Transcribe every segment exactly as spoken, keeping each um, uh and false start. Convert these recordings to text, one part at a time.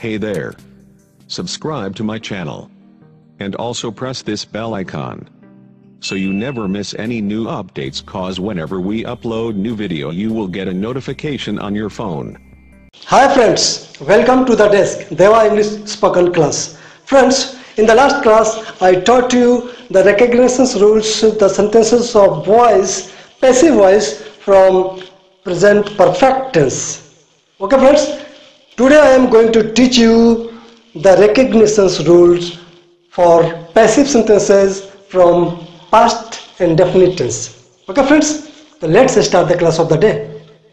Hey there. Subscribe to my channel. And also press this bell icon. So you never miss any new updates, cause whenever we upload new video you will get a notification on your phone. Hi friends, welcome to the desk, Deva English spoken class. Friends, in the last class I taught you the recognition rules, the sentences of voice, passive voice from present perfect tense. Okay friends, today I am going to teach you the recognition rules for passive sentences from past and definite tense. Okay friends, so let's start the class of the day.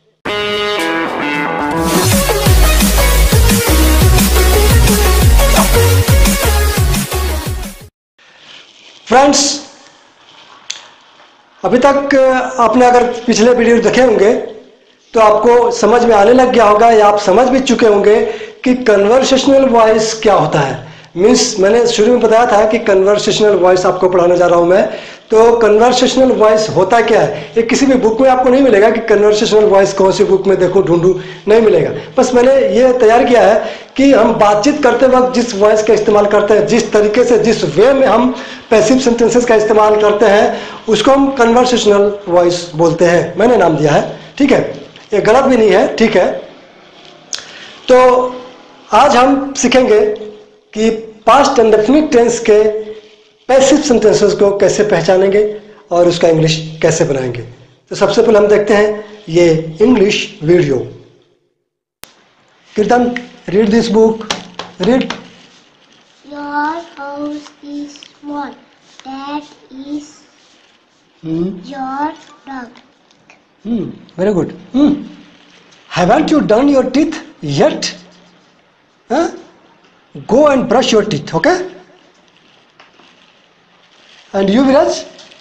Friends, अभी तक आपने अगर पिछले video देखे होंगे तो आपको समझ में आने लग गया होगा या आप समझ भी चुके होंगे कि कन्वर्सेशनल वॉइस क्या होता है। मीन्स मैंने शुरू में बताया था कि कन्वर्सेशनल वॉइस आपको पढ़ाने जा रहा हूं मैं। तो कन्वर्सेशनल वॉइस होता क्या है, ये किसी भी बुक में आपको नहीं मिलेगा कि कन्वर्सेशनल वॉइस कौन सी बुक में देखो ढूंढूं, नहीं मिलेगा। बस मैंने ये तैयार किया है कि हम बातचीत करते वक्त जिस वॉइस का इस्तेमाल करते हैं, जिस तरीके से, जिस वे में हम पैसिव सेंटेंसेस का इस्तेमाल करते हैं, उसको हम कन्वर्सेशनल वॉइस बोलते हैं। मैंने नाम दिया है, ठीक है, ये गलत भी नहीं है, ठीक है। तो आज हम सीखेंगे कि पास्ट एंड डेफिनिट टेंस के पैसिव सेंटेंसेस को कैसे पहचानेंगे और उसका इंग्लिश कैसे बनाएंगे। तो सबसे पहले हम देखते हैं ये English video. Kirtan, read this book, read. Your house is small. That is hmm. your dog. Hmm. Very good. Hmm. Haven't you done your teeth yet? Huh? Go and brush your teeth, okay? And you, Viraj?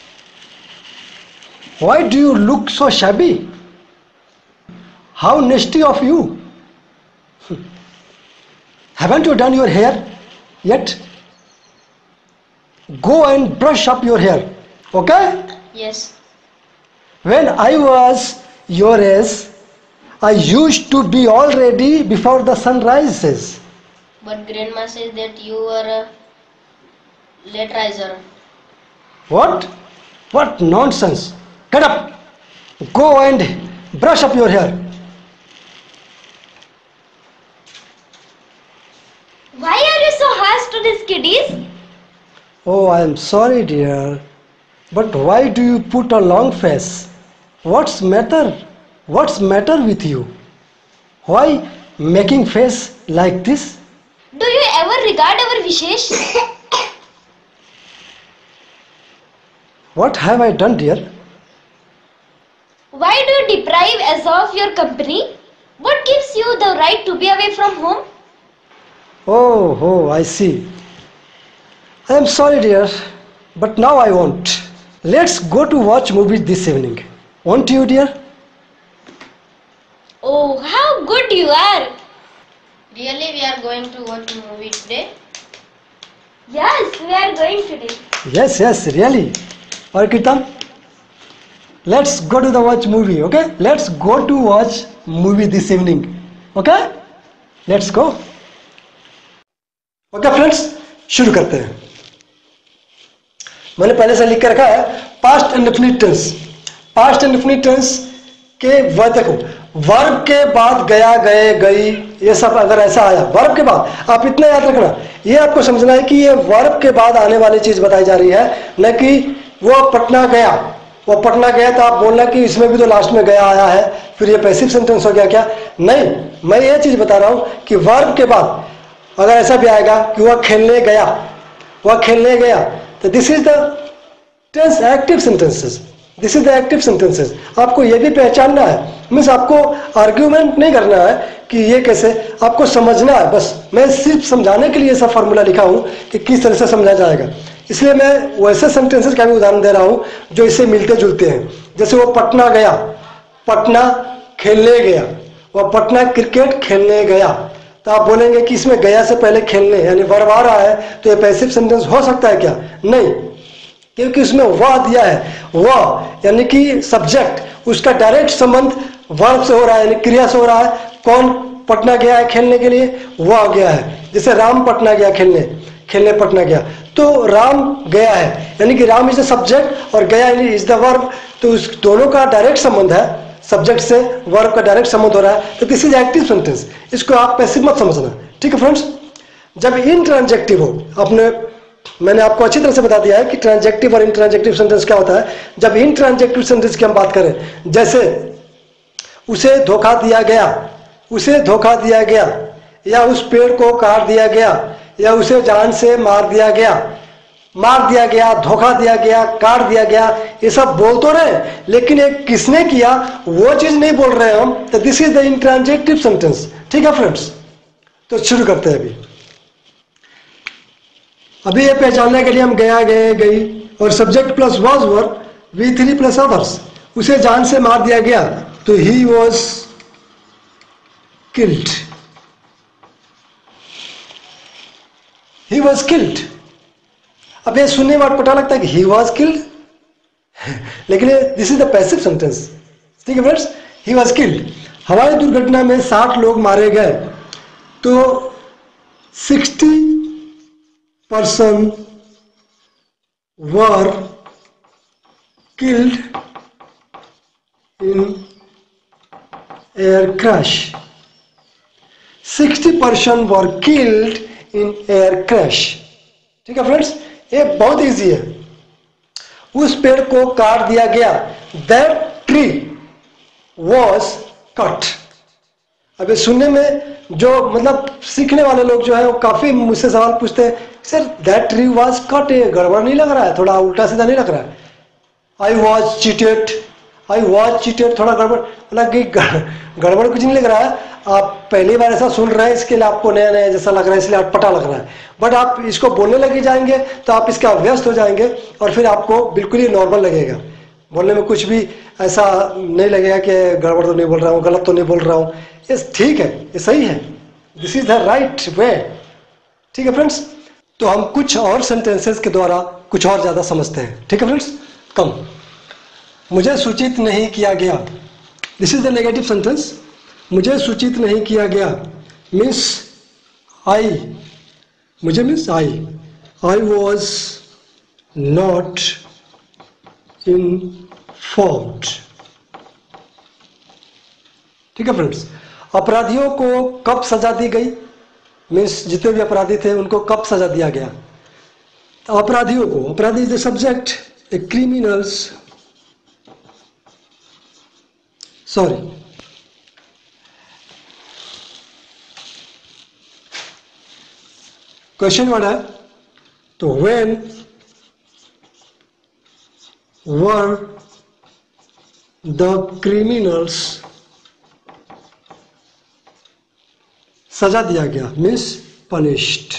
Why do you look so shabby? How nasty of you! Haven't you done your hair yet? Go and brush up your hair, okay? Yes. When I was your age, I used to be all ready before the sun rises. But grandma says that you are a late riser. What? What nonsense! Get up! Go and brush up your hair. Why are you so harsh to these kiddies? Oh, I am sorry, dear. But why do you put a long face? What's matter? What's matter with you? Why making face like this? Do you ever regard our wishes? What have I done, dear? Why do you deprive us of your company? What gives you the right to be away from home? Oh, oh, I see. I am sorry, dear, but now I won't. Let's go to watch movies this evening. Won't you, dear? Oh, how good you are! Really, we are going to watch a movie today? Yes, we are going today. Yes, yes, really. Or Kirtan, let's go to the watch movie, okay? Let's go to watch movie this evening, okay? Let's go. Okay friends, शुरू करते हैं। मैंने पहले से लिख के रखा है past and definite tense. Past and definite tense के वर्ब, देखो वर्ब के बाद गया, गए, गई, ये सब अगर ऐसा आया वर्ब के बाद, आप इतना याद रखना, ये आपको समझना है कि ये वर्ब के बाद आने वाली चीज बताई जा रही है, न कि वो पटना गया, वो पटना गया तो आप बोलना कि इसमें भी तो लास्ट में गया आया है, फिर ये पैसिव सेंटेंस हो गया क्या? नहीं, मैं ये चीज बता रहा हूं कि वर्ब के बाद अगर ऐसा भी आएगा कि वह खेलने गया, वह खेलने गया, तो this is the tense active sentences, this is the active sentences. आपको ये भी पहचानना है, मीन्स आपको आर्ग्यूमेंट नहीं करना है कि ये कैसे, आपको समझना है। बस मैं सिर्फ समझाने के लिए ऐसा फॉर्मूला लिखा हूं कि किस तरह से समझा जाएगा, इसलिए मैं वैसे सेंटेंसेस का भी उदाहरण दे रहा हूं जो इससे मिलते जुलते हैं। जैसे वो पटना गया, पटना खेलने गया, वह पटना क्रिकेट खेलने गया, तो आप बोलेंगे कि इसमें गया से पहले खेलने यानी वर्ब आ रहा है, तो ये पैसिव सेंटेंस हो सकता है क्या? नहीं, क्योंकि उसमें वह दिया है, वह यानी कि सब्जेक्ट, उसका डायरेक्ट संबंध वर्ब से हो रहा है, यानी क्रिया से हो रहा है। कौन पटना गया है खेलने के लिए, वह गया है। जैसे राम पटना गया खेलने, खेलने पटना गया, तो राम गया है, यानी कि राम इज द सब्जेक्ट और गया इज द वर्ब, तो उस दोनों का डायरेक्ट संबंध है, सब्जेक्ट से वर्ब का डायरेक्ट संबंध हो रहा है, तो दिस इज एक्टिव सेंटेंस। इसको आप पैसिव मत समझना, ठीक है फ्रेंड्स। जब इंट्रांजेक्टिव हो, आपने मैंने आपको अच्छी तरह से बता दिया है कि ट्रांजेक्टिव और इंट्रांजेक्टिव सेंटेंस क्या होता है। जब इंट्रांजेक्टिव सेंटेंस की हम बात करें, जैसे उसे धोखा दिया गया, उसे धोखा दिया गया, या उस पेड़ को काट दिया गया, या उसे जान से मार दिया गया, मार दिया गया, धोखा दिया गया, काट दिया गया, ये सब बोल तो रहे, लेकिन एक किसने किया वो चीज नहीं बोल रहे हम, तो this is the intransitive sentence, ठीक है फ्रेंड्स। तो शुरू करते हैं। अभी अभी ये पहचानने के लिए हम गया, गए, गई और subject plus was verb, V three plus others. उसे जान से मार दिया गया तो he was killed, he was killed. अब ये सुनने में पता लगता है कि ही वॉज किल्ड, लेकिन this is the passive sentence, ठीक है फ्रेंड्स। He was killed. हवाई दुर्घटना में साठ लोग मारे गए, तो sixty person were killed in air crash. Sixty person were killed in air crash, ठीक है फ्रेंड्स। ये बहुत इजी है। उस पेड़ को काट दिया गया, दैट ट्री वॉज कट। अब ये सुनने में जो मतलब सीखने वाले लोग जो है वो काफी मुझसे सवाल पूछते हैं, sir that tree was cut, ये गड़बड़ नहीं लग रहा है, थोड़ा उल्टा सीधा नहीं लग रहा है। I was cheated, I was cheated, थोड़ा गड़बड़, मतलब कि गड़बड़ कुछ नहीं लग रहा है। आप पहली बार ऐसा सुन रहे हैं, इसके लिए आपको नया नया जैसा लग रहा है, इसलिए अटपटा लग रहा है। बट आप इसको बोलने लगे जाएंगे तो आप इसके अभ्यस्त हो जाएंगे और फिर आपको बिल्कुल ही नॉर्मल लगेगा। बोलने में कुछ भी ऐसा नहीं लगेगा कि गड़बड़ तो नहीं बोल रहा हूँ, गलत तो नहीं बोल रहा हूँ, ये ठीक है, ये सही है, this is the right way, ठीक है फ्रेंड्स। तो हम कुछ और सेंटेंसेस के द्वारा कुछ और ज्यादा समझते हैं, ठीक है फ्रेंड्स। कम, मुझे सूचित नहीं किया गया, this is the negative sentence. मुझे सूचित नहीं किया गया मीन्स आई, मुझे means I, I was not informed, ठीक है फ्रेंड्स। अपराधियों को कब सजा दी गई मीन्स जितने भी अपराधी थे उनको कब सजा दिया गया। तो अपराधियों को, अपराधी is the subject, a criminals, sorry question word है, तो व्हेन वर द क्रिमिनल्स, सजा दिया गया मीन्स पनिश्ड।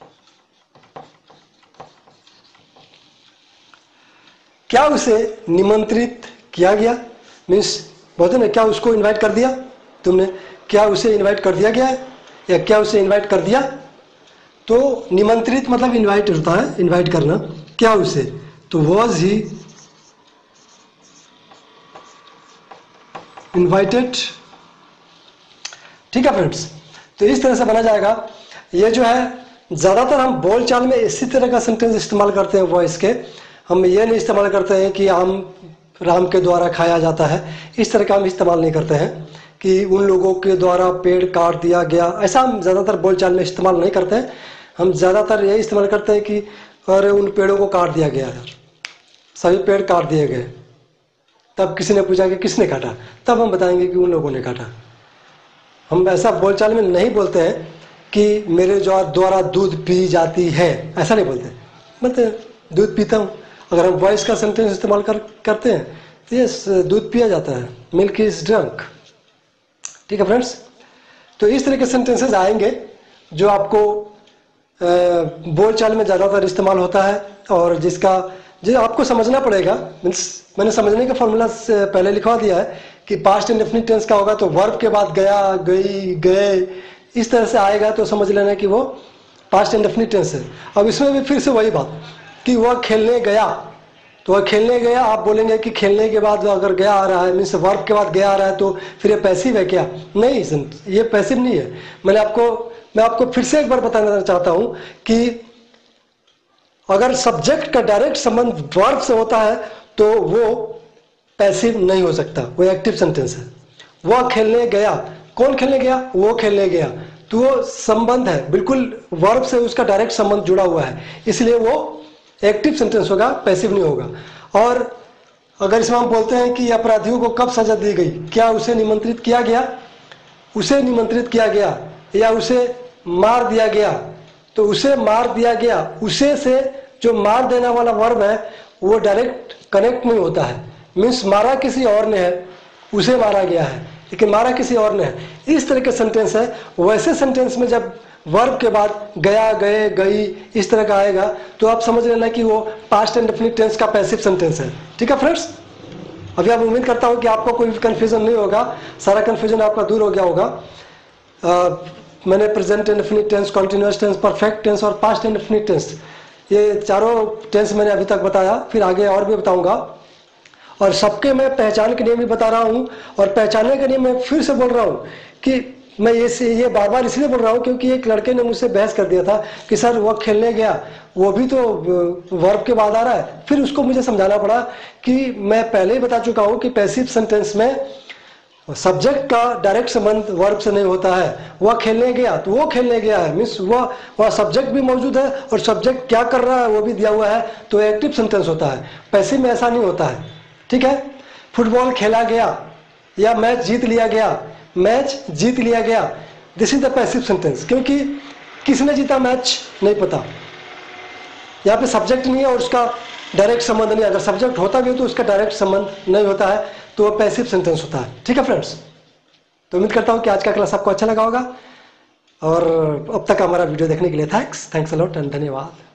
क्या उसे निमंत्रित किया गया मीन्स बोलते ना, क्या उसको इनवाइट कर दिया तुमने, क्या उसे इनवाइट कर दिया गया है या क्या उसे इनवाइट कर दिया। तो निमंत्रित मतलब इनवाइट होता है, इनवाइट करना। क्या उसे, तो वॉज ही इनवाइटेड, ठीक है फ्रेंड्स। तो इस तरह से बना जाएगा। ये जो है ज़्यादातर हम बोलचाल में इसी तरह का सेंटेंस इस्तेमाल करते हैं वॉइस के। हम ये नहीं इस्तेमाल करते हैं कि आम राम के द्वारा खाया जाता है, इस तरह का हम इस्तेमाल नहीं करते हैं कि उन लोगों के द्वारा पेड़ काट दिया गया, ऐसा हम ज़्यादातर बोलचाल में इस्तेमाल नहीं करते हैं। हम ज़्यादातर यही इस्तेमाल करते हैं कि अरे उन पेड़ों को काट दिया गया है, सभी पेड़ काट दिए गए। तब किसी ने पूछा कि किसने काटा, तब हम बताएंगे कि उन लोगों ने काटा। हम ऐसा बोलचाल में नहीं बोलते हैं कि मेरे द्वारा दूध पी जाती है, ऐसा नहीं बोलते। मतलब दूध पीता हूँ, अगर हम वॉइस का सेंटेंस इस्तेमाल कर करते हैं तो ये दूध पिया जाता है, मिल्क इज ड्रंक, ठीक है फ्रेंड्स। तो इस तरह के सेंटेंसेस आएंगे जो आपको बोलचाल में ज़्यादातर इस्तेमाल होता है और जिसका जो आपको समझना पड़ेगा। मीन्स मैंने समझने का फॉर्मूला पहले लिखवा दिया है कि पास्ट इंडेफिनिट टेंस का होगा तो वर्ब के बाद गया, गई, गए, इस तरह से आएगा तो समझ लेना कि वो पास्ट इंडेफिनिट टेंस है। अब इसमें भी फिर से वही बात कि वह खेलने गया, तो वह खेलने गया, आप बोलेंगे कि खेलने के बाद अगर गया आ रहा है मीन्स वर्ब के बाद गया आ रहा है तो फिर ये पैसिव है क्या? नहीं, ये पैसिव नहीं है। मैंने आपको मैं आपको फिर से एक बार बताना चाहता हूं कि अगर सब्जेक्ट का डायरेक्ट संबंध वर्ब से होता है तो वो पैसिव नहीं हो सकता, वो एक्टिव सेंटेंस है। वह खेलने गया, कौन खेलने गया? वो खेलने गया, तो वो संबंध है, बिल्कुल वर्ब से उसका डायरेक्ट संबंध जुड़ा हुआ है, इसलिए वो एक्टिव सेंटेंस होगा, पैसिव नहीं होगा। और अगर इसमें हम बोलते हैं कि अपराधियों को कब सजा दी गई, क्या उसे निमंत्रित किया गया? उसे निमंत्रित किया गया या उसे मार दिया गया? तो उसे मार दिया गया, उसे से जो मार देने वाला वर्ब है वो डायरेक्ट कनेक्ट नहीं होता है, मीन्स मारा किसी और ने है, उसे मारा गया है, लेकिन मारा किसी और ने है। इस तरह के सेंटेंस है। वैसे सेंटेंस में जब वर्ब के बाद गया, गए, गई इस तरह का आएगा तो आप समझ लेना कि वो पास्ट एंड डेफिनिट टेंस का पैसिव सेंटेंस है। ठीक है फ्रेंड्स, अभी आप उम्मीद करता हूँ कि आपको कोई कंफ्यूजन नहीं होगा, सारा कंफ्यूजन आपका दूर हो गया होगा। आ, मैंने present and definite tense, continuous tense, perfect tense और पास्ट एंड डेफिनिट टेंस, ये चारों टेंस मैंने अभी तक बताया, फिर आगे और भी बताऊंगा। और सबके मैं पहचान के नियम भी बता रहा हूँ, और पहचानने के नियम मैं फिर से बोल रहा हूँ कि मैं ये ये बार बार इसलिए बोल रहा हूँ क्योंकि एक लड़के ने मुझसे बहस कर दिया था कि सर वो खेलने गया, वो भी तो वर्ब के बाद आ रहा है। फिर उसको मुझे समझाना पड़ा कि मैं पहले ही बता चुका हूँ कि पैसिव सेंटेंस में सब्जेक्ट का डायरेक्ट संबंध वर्ब से नहीं होता है। वह खेलने गया तो वो खेलने गया है, मीन्स वह वह सब्जेक्ट भी मौजूद है और सब्जेक्ट क्या कर रहा है वो भी दिया हुआ है, तो एक्टिव सेंटेंस होता है। पैसिव में ऐसा नहीं होता है। ठीक है, फुटबॉल खेला गया या मैच जीत लिया गया, मैच जीत लिया गया, this is the passive sentence, क्योंकि किसने जीता मैच नहीं पता, यहाँ पे सब्जेक्ट नहीं है और उसका डायरेक्ट संबंध नहीं। अगर सब्जेक्ट होता भी तो उसका डायरेक्ट संबंध नहीं होता है, तो वो पैसिव सेंटेंस होता है। ठीक है फ्रेंड्स, तो उम्मीद करता हूँ कि आज का क्लास आपको अच्छा लगा होगा, और अब तक हमारा वीडियो देखने के लिए thanks thanks a lot and धन्यवाद।